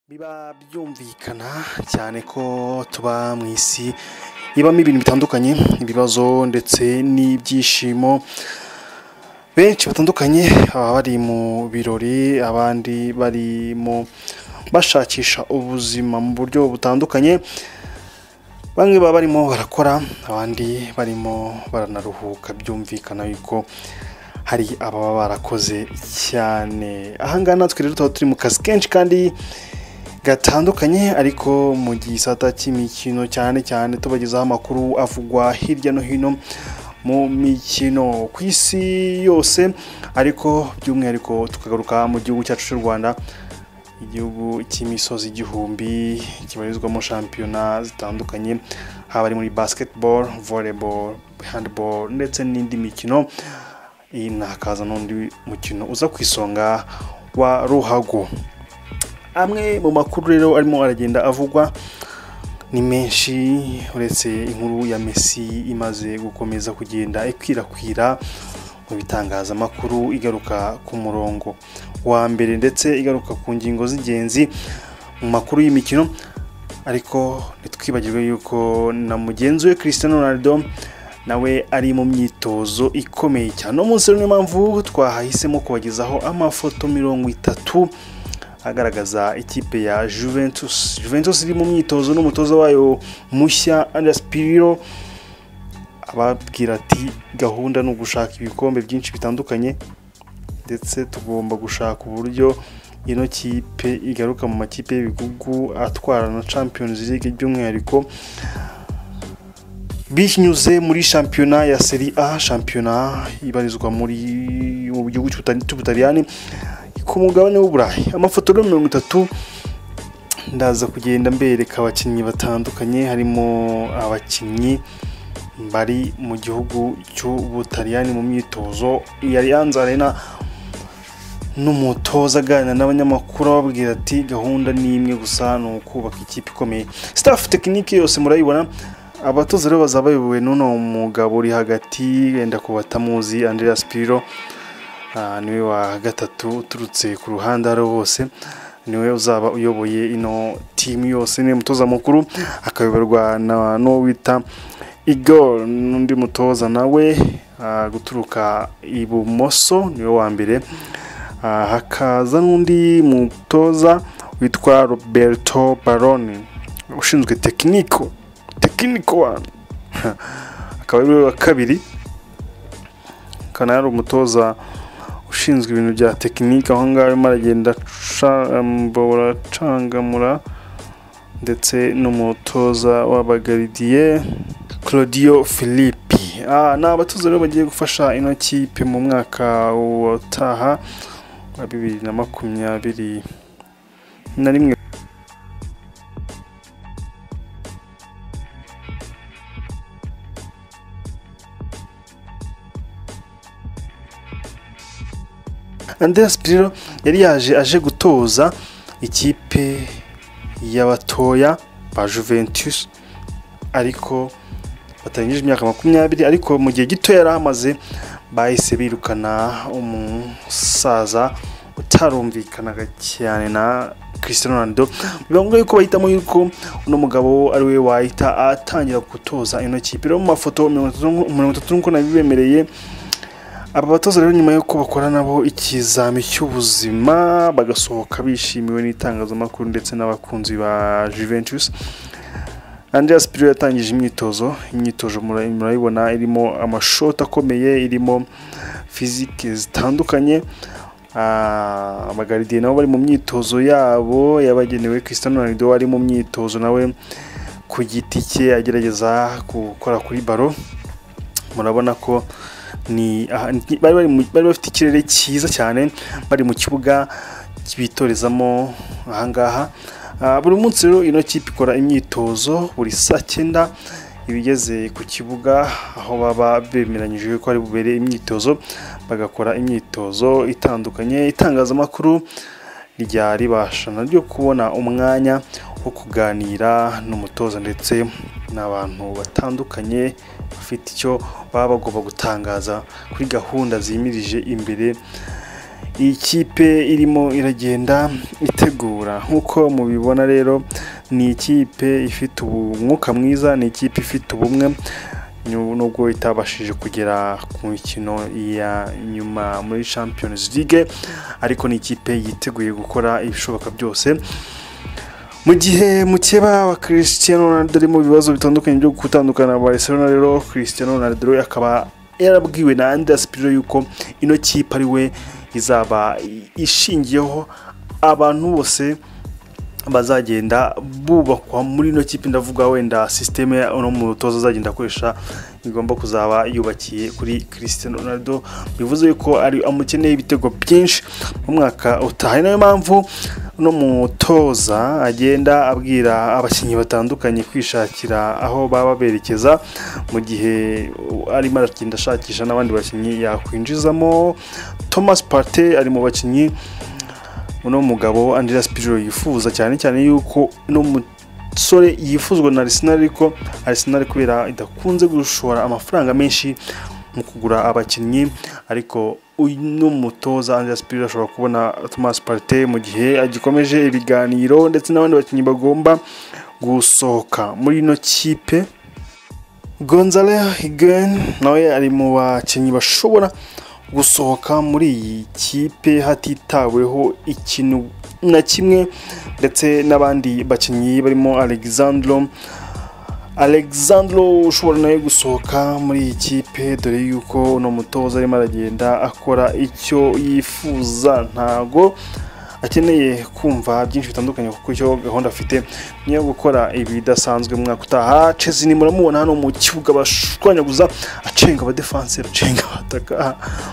biba byumvikana cyane ko tuba mu isi ibamo ibintu bitandukanye, ibibazo ndetse n'ibyishimo. Benshi batandukanye baba bari mu birori, abandi barimo bashakisha ubuzima mu buryo butandukanye. Bamwe baba barimo barakora, abandi barimo baranaruhuka. Byumvikana yuko hari ababa barakoze cyane. Ahangaha natwe rero tuba turi mu kazi kenshi kandi gatandukanye, ariko mu gisata cy'imikino cyane tubagezaho amakuru avugwa hirya no hino mu mikino ku isi yose, ariko by'umwihariko tukagaruka mu gihugu cyacu cy'u Rwanda, igihugu cy'imisozi igihumbi kibarizwamo shampiyona zitandukanye, haba ari muri basketball, volleyball, handball ndetse n'indi mikino. Iyi nakaza n'undi mukino uza ku isonga wa ruhago. Amwe mu makuru rero arimo aragenda avugwa ni menshi, uretse inkuru ya Messi imaze gukomeza kugenda ikwirakwira mu bitangazamakuru, igaruka ku murongo wa mbere ndetse igaruka ku ngingo z'ingenzi mu makuru y'imikino. Ariko ntitwibagirwe yuko na mugenzi we Cristiano Ronaldo nawe ari mu myitozo ikomeye cyane. Umunsi niyo mpamvu twahahisemo kubagezaho amafoto 30 agaragaza ikipe ya Juventus iri mu myitozo n'umutoza wayo mushya Andrea Pirlo, ababwira ati gahunda ni ugushaka ibikombe byinshi bitandukanye, ndetse tugomba gushaka uburyo ino kipe igaruka mu makipe y'ibigugu atwara na Champions League, by'umwihariko binyuze muri shampiyona ya Serie A, shampiyona ibarizwa mu gihugu cy'Ubutaliyani ku mugabane w'Uburayi. Amafoto 30 ndaza kugenda mbereka abakinnyi batandukanye, harimo abakinnyi bari mu gihugu cy'Ubutaliyani mu myitozo ya Allianz Arena, n'umutoza aganira n'abanyamakuru ababwira ati gahunda ni imwe gusa, ni ukubaka ikipe ikomeye. Staff technique yose murayibona. Abatoza rero bazaba bayobowe n'uno mugabo uri hagati, wenda ko batamuzi, Andrea Pirlo. Niwe wa gatatu uturutse ku ruhande ari bose, niwe uzaba uyoboye ino team yose. Ni mutoza mukuru, akayoborwa no wita Igor, n'undi mutoza nawe guturuka ibumoso, niwe wa mbere. Hakaza n'undi mutoza witwa Roberto Baroni ushinzwe technical akaba ari wa kabiri. Kana yari umutoza ushinzwe ibintu bya tekinike, aho ngaho arimo aragenda cangamura, ndetse n'umutoza w'abagaridiye Claudio Filippi. Ni abatoza rero bagiye gufasha ino kipe mu mwaka utaha wa 2021. Andrea Pirlo yari aje gutoza ikipe y'abatoya ba Juventus, ariko batangije imyaka 20, ariko mu gihe gito yari amaze bahise birukana umusaza utarumvikanaga cyane na Cristiano Ronaldo. Bivuga yuko bahitamo yuko uno mugabo ari we wahita atangira gutoza ino kipe. Rero mu mafoto 30 nkuko nabibemereye, aba batoza rero nyuma yuko bakora nabo ikizami cy'ubuzima bagasohoka bishimiwe n'itangazamakuru ndetse n'abakunzi ba Juventus. Andrea Pirlo yatangije imyitozo murayibona, irimo amashoti akomeye, irimo physique zitandukanye. Abagaridiye nabo bari mu myitozo yabo yabagenewe. Cristiano Ronaldo ari mu myitozo nawe ku giti cye agerageza gukora kuri baro. Murabona ko bari bafite ikirere cyiza cyane, bari mu kibuga bitorezamo ahangaha. Buri munsi rero ino kipe ikora imyitozo buri saa 9 ibigeze ku kibuga, aho baba bemeranyije ko ari bubere imyitozo, bagakora imyitozo itandukanye. Itangazamakuru rya ribasha naryo kubona umwanya wo kuganira n'umutoza ndetse n'abantu batandukanye bafite icyo baba bagomba gutangaza kuri gahunda zimirije imbere iyi kipe irimo iragenda itegura. Nk'uko mubibona rero ni ikipe ifite umwuka mwiza, ni ikipe ifite ubumwe nubwo itabashije kugera ku mikino ya nyuma muri Champions League, ariko ni ikipe yiteguye gukora ibishoboka byose. Mu gihe mukeba wa Cristiano Ronaldo ari mu bibazo bitandukanye byo gutandukana na Barcelona, rero Cristiano Ronaldo akaba yarabwiwe na Andreas Pirlo yuko ino kipe ari we izaba ishingiyeho abantu bose bazagenda bubakwa muri ino kipe. Ndavuga wenda systeme no mu tozo azagenda akoresha igomba kuzaba yubakiye kuri Cristiano Ronaldo, bivuze yuko ari amukeneye ibitego byinshi mu mwaka utaha. Nayo mpamvu no mutoza agenda abwira abakinnyi batandukanye kwishakira aho baba berekeza, mu gihe arimo aragenda ashakisha n'abandi bakinnyi yakwinjizamo. Thomas Partey ari mu bakinnyi uno mugabo Andreas Pirlo yifuza cyane yuko no musore yifuzwa na Arsenal, ariko Arsenal kubera idakunze gushora amafaranga menshi mu kugura abakinnyi, ariko uno mutoza Andreas Pirlo ashobora kubona Thomas Partey mu gihe agikomeje ibiganiro ndetse n'abandi bakinnyi bagomba gusohoka muri ino kipe. Gonzalo Higuain nawe ari mu bakinnyi bashobora gusohoka muri iyi kipe hatitaweho ikintu na kimwe, ndetse n'abandi bakinnyi barimo Alexandro ushobora nawe gusohoka muri iyi kipe, dore yuko uno mutoza arimo aragenda akora icyo yifuza. Ntago akeneye kumva byinshi bitandukanye kuko icyo gahunda afite niyo gukora ibidasanzwe mu mwaka utaha. Chelsea ni muramubona hano mu kibuga bashwanyaguza, acenga abadefense, acenga abataka.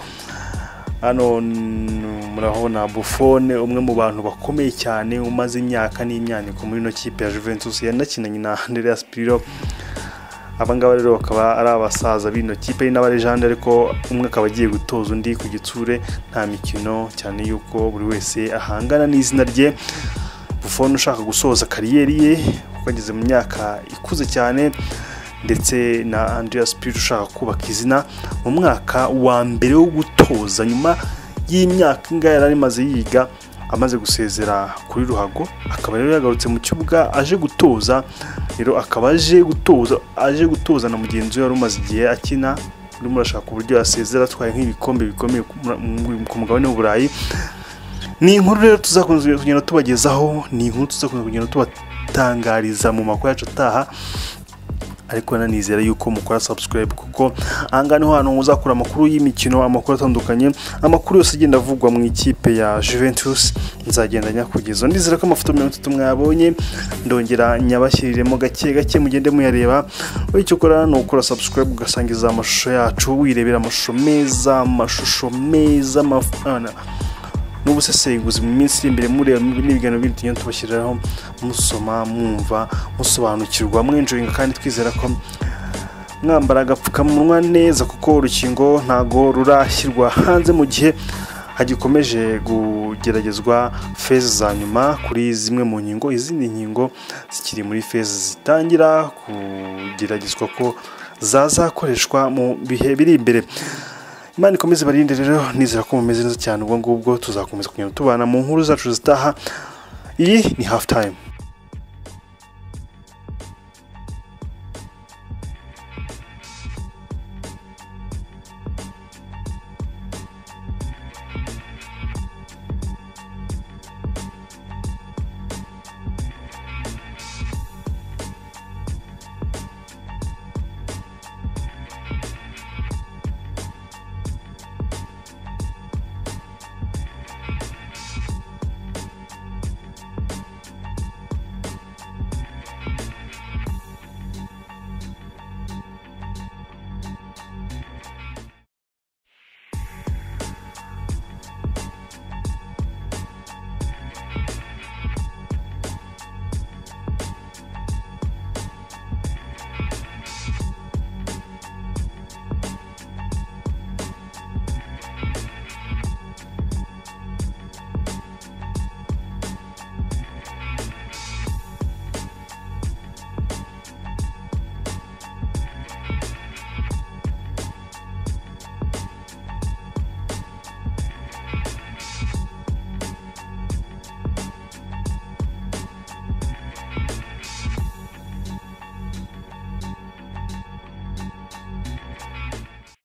Hano murabona Buffon, umwe mu bantu bakomeye cyane umaze imyaka n'imyaniko muri ino kipe ya Juventus, yanakinanye na Andreas Pirlo. Abangaba rero bakaba ari abasaza b'ino kipe n'abarejande, ariko umwe akaba agiye gutoza undi ku gitsure nta mikino, cyane yuko buri wese ahangana n'izina rye. Buffon ushaka gusoza kariyeri ye kuko ageze mu myaka ikuze cyane, ndetse na Andreas Pirlo ushaka kubaka izina mu mwaka wa mbere wo gutoza nyuma y'imyaka ingahe yari amaze yiga, amaze gusezera kuri ruhago, akaba rero yagarutse mu kibuga aje gutoza. Rero akaba aje gutoza na mugenzi we wari umaze igihe akina, urimo urashaka uburyo yasezera atwaye nk'ibikombe bikomeye ku mugabane w'Uburayi. Ni inkuru rero tuzakunze kugenda tubagezaho, ni inkuru tuzakunze kugenda tubatangariza mu makuru yacu ataha, ariko nanizera yuko mukora subscribe kuko ahanga niho hano uzakura amakuru y'imikino, amakuru atandukanye, amakuru yose agenda avugwa mu ikipe ya Juventus nzagenda nyakugezo. Ndizera ko amafoto 30 mwabonye ndongera nyabashyiriremo gake mugende muyareba. Icyo ukora ni ukora subscribe ugasangiza amashusho yacu, wirebera amashusho meza n'ubusesenguzi mu minsi iri imbere, mureba n'ibiganiro bindi tugenda tubashyiriraho, musoma, mwumva, musobanukirwa, mwenjoyinga, kandi twizera ko mwambara agapfukamunwa neza kuko urukingo ntago rurashyirwa hanze, mu gihe hagikomeje kugeragezwa phase za nyuma kuri zimwe mu nkingo. Izindi nkingo zikiri muri phase zitangira kugeragezwa ko zazakoreshwa mu bihe biri imbere. Imana ikomeze barinde rero, nizera ko mumeze neza cyane. Ubwo ngubwo tuzakomeza kugenda tubana mu nkuru zacu zitaha. Iyi ni half time.